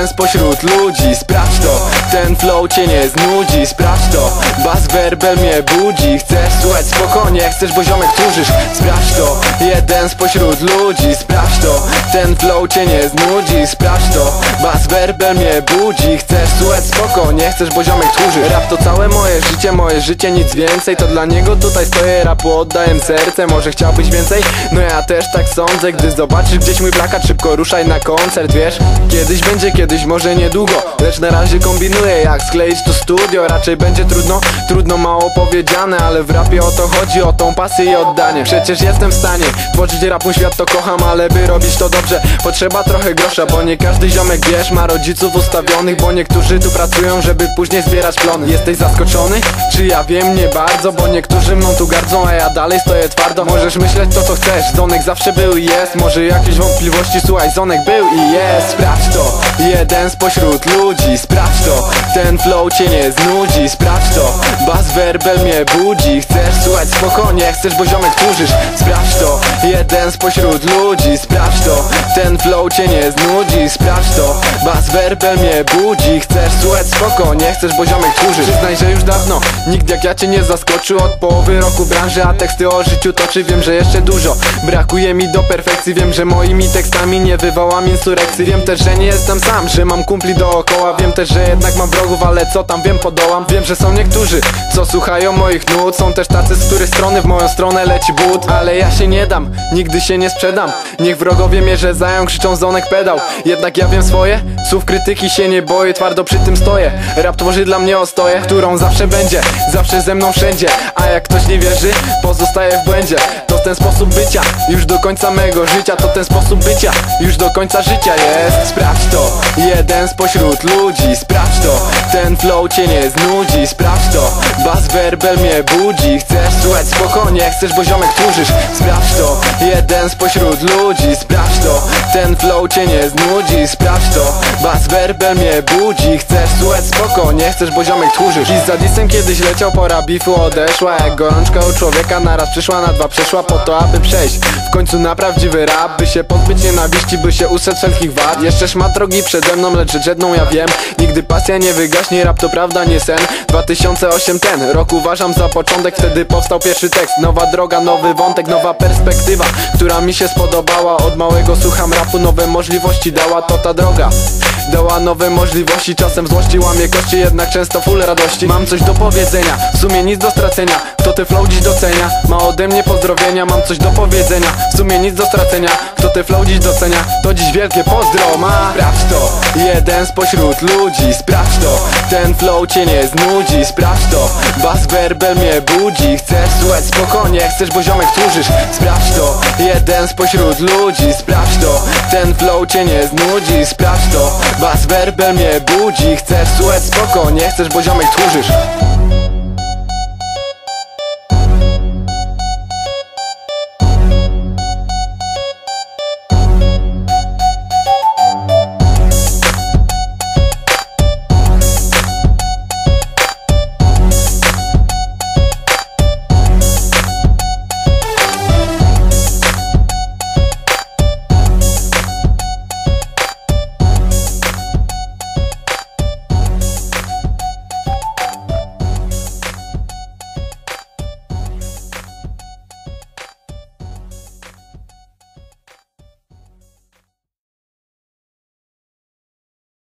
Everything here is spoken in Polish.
jeden spośród ludzi. Sprawdź to, ten flow cię nie znudzi. Sprawdź to, bas werbel mnie budzi. Chcesz słuchać spokojnie, chcesz, bo ziomek tchórzysz. Sprawdź to, jeden spośród ludzi. Sprawdź to, ten flow cię nie znudzi. Sprawdź to, bas werbel mnie budzi. Chcesz słuchać spokojnie, chcesz, bo ziomek tchórzysz. Rap to całe moje życie, nic więcej. To dla niego tutaj stoję, rapu oddaję serce. Może chciałbyś więcej? No ja też tak sądzę. Gdy zobaczysz gdzieś mój plakat, szybko ruszaj na koncert, wiesz? Kiedyś będzie, kiedyś może niedługo, lecz na razie kombinuję jak skleić to studio. Raczej będzie trudno mało powiedziane, ale w rapie o to chodzi, o tą pasję i oddanie. Przecież jestem w stanie tworzyć rap, mój świat to kocham, ale by robić to dobrze potrzeba trochę grosza. Bo nie każdy ziomek, wiesz, ma rodziców ustawionych, bo niektórzy tu pracują, żeby później zbierać plony. Jesteś zaskoczony? Czy ja wiem? Nie bardzo, bo niektórzy mną tu gardzą, a ja dalej stoję twardo. Możesz myśleć to co chcesz, Zonek zawsze był i jest. Może jakieś wątpliwości, słuchaj, Zonek był i jest. Sprawdź to, jeden spośród ludzi. Sprawdź to, ten flow cię nie znudzi. Sprawdź to, bas werbel mnie budzi. Chcesz słuchać spokojnie, chcesz, bo ziomek tchórzysz. Sprawdź to, jeden spośród ludzi. Sprawdź to, ten flow cię nie znudzi. Sprawdź to, bas werbel mnie budzi. Chcesz słuchać spokojnie, chcesz, bo ziomek tchórzysz. Przyznaj, że już dawno nikt jak ja cię nie zaskoczył. Od połowy roku branży, a teksty o życiu toczy. Wiem, że jeszcze dużo brakuje mi do perfekcji. Wiem, że moimi tekstami nie wywołam insurekcji. Wiem też, że nie jestem sam, że mam kumpli dookoła. Wiem też, że jednak mam wrogów, ale co tam, wiem, podołam. Wiem, że są niektórzy, co słuchają moich nut. Są też tacy, z których strony w moją stronę leci but. Ale ja się nie dam, nigdy się nie sprzedam. Niech wrogowie mnie rzezają, krzyczą Zonek pedał. Jednak ja wiem swoje, słów krytyki się nie boję. Twardo przy tym stoję, rap tworzy dla mnie ostoję, którą zawsze będzie, zawsze ze mną wszędzie. A jak ktoś nie wierzy, pozostaje w błędzie. To ten sposób bycia, już do końca mego życia. To ten sposób bycia, już do końca życia jest. Sprawdź to, jeden spośród ludzi. Sprawdź to, ten flow cię nie znudzi. Sprawdź to, bas werbel mnie budzi. Chcesz słuchać spokojnie, chcesz, bo ziomek tchórzysz. Sprawdź to, jeden spośród ludzi. Sprawdź to, ten flow cię nie znudzi. Sprawdź to, bas werbel mnie budzi. Chcesz słuchać spokojnie, chcesz, bo ziomek tchórzysz. I za disem kiedyś leciał, pora bifu odeszła. Jak gorączka u człowieka naraz przyszła, na dwa przeszła, po to aby przejść w końcu na prawdziwy rap. By się pozbyć nienawiści, by się ustrzec wszelkich wad. Jeszcze szmat drogi przede mną, lecz rzecz jedną ja wiem: nigdy pasja nie wygaśnie, rap to prawda, nie sen. 2008 ten rok uważam za początek. Wtedy powstał pierwszy tekst, nowa droga, nowy wątek, nowa perspektywa, która mi się spodobała. Od małego słucham rapu, nowe możliwości dała to ta droga. Dała nowe możliwości, czasem złości łamie kości, jednak często full radości. Mam coś do powiedzenia, w sumie nic do stracenia. Kto te flow dziś docenia, ma ode mnie pozdrowienia. Mam coś do powiedzenia, w sumie nic do stracenia. Kto te flow dziś docenia, to dziś wielkie pozdro ma. Sprawdź to, jeden spośród ludzi. Sprawdź to, ten flow cię nie znudzi. Sprawdź to, bas werbel mnie budzi. Chcesz słuchać spokojnie, chcesz, bo ziomek tchórzysz. Sprawdź to, jeden spośród ludzi. Sprawdź to, ten flow cię nie znudzi. Sprawdź to, bas werbel mnie budzi. Chcesz słuchać spokojnie, chcesz, bo ziomek tchórzysz.